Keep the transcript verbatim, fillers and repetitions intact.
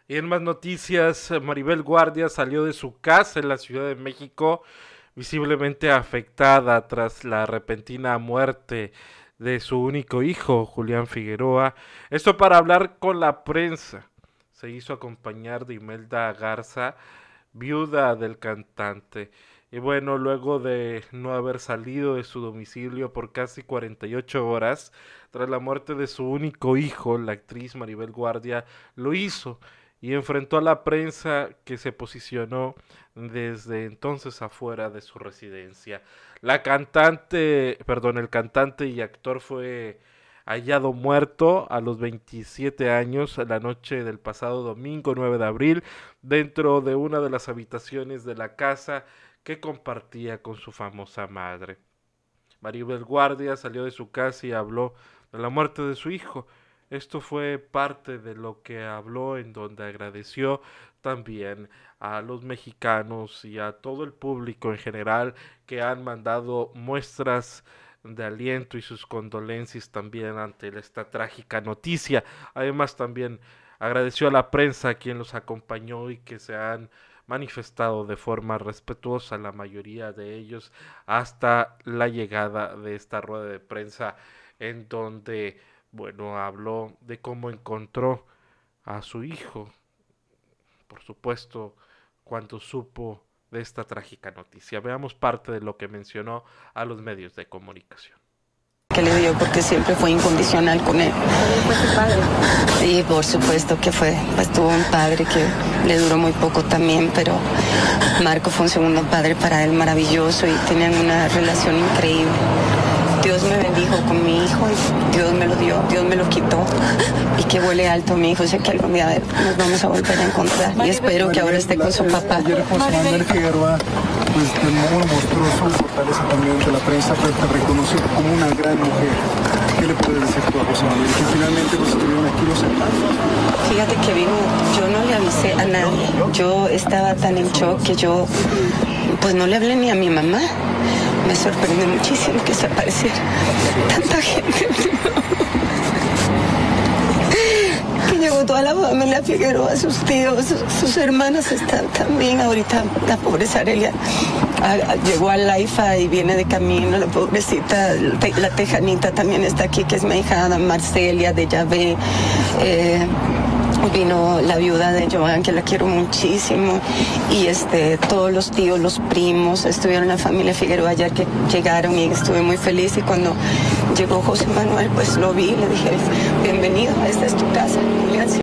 Y en más noticias, Maribel Guardia salió de su casa en la Ciudad de México, visiblemente afectada tras la repentina muerte de su único hijo, Julián Figueroa. Esto para hablar con la prensa. Se hizo acompañar de Imelda Garza, viuda del cantante. Y bueno, luego de no haber salido de su domicilio por casi cuarenta y ocho horas, tras la muerte de su único hijo, la actriz Maribel Guardia lo hizo y enfrentó a la prensa, que se posicionó desde entonces afuera de su residencia. La cantante, perdón, el cantante y actor fue hallado muerto a los veintisiete años la noche del pasado domingo nueve de abril dentro de una de las habitaciones de la casa que compartía con su famosa madre. Maribel Guardia salió de su casa y habló de la muerte de su hijo. Esto fue parte de lo que habló, en donde agradeció también a los mexicanos y a todo el público en general que han mandado muestras de aliento y sus condolencias también ante esta trágica noticia. Además también agradeció a la prensa, quien los acompañó y que se han manifestado de forma respetuosa, la mayoría de ellos, hasta la llegada de esta rueda de prensa, en donde, bueno, habló de cómo encontró a su hijo, por supuesto, cuando supo de esta trágica noticia. Veamos parte de lo que mencionó a los medios de comunicación. Que le dio, porque siempre fue incondicional con él. ¿Fue su padre? Y por supuesto que fue, pues tuvo un padre que le duró muy poco también, pero Marco fue un segundo padre para él maravilloso y tenían una relación increíble. Dios me bendijo con mi hijo y Dios me lo dio, Dios me lo quitó. Y que vuele alto mi hijo, sé que algún día nos vamos a volver a encontrar. Y espero que ahora esté con su papá. Ayer José Manuel Figueroa, pues de nuevo mostró su fortaleza también ante la prensa, pero te reconoció como una gran mujer. ¿Qué le puedes decir tú a José Manuel? Que finalmente pues estuvieron aquí los hermanos. Fíjate que vino, yo no le avisé a nadie. Yo estaba tan en shock que yo, pues no le hablé ni a mi mamá. Me sorprendió muchísimo que se apareciera tanta gente. Que llegó toda la familia Figueroa, sus tíos, sus, sus hermanas están también. Ahorita la pobre Sarelia a, a, llegó al Laifa y viene de camino. La pobrecita, te, la tejanita también está aquí, que es mi hija Marcelia de Yahvé. Eh, Vino la viuda de Joan, que la quiero muchísimo, y este todos los tíos, los primos, estuvieron la familia Figueroa ayer que llegaron y estuve muy feliz. Y cuando llegó José Manuel, pues lo vi y le dije, bienvenido, esta es tu casa.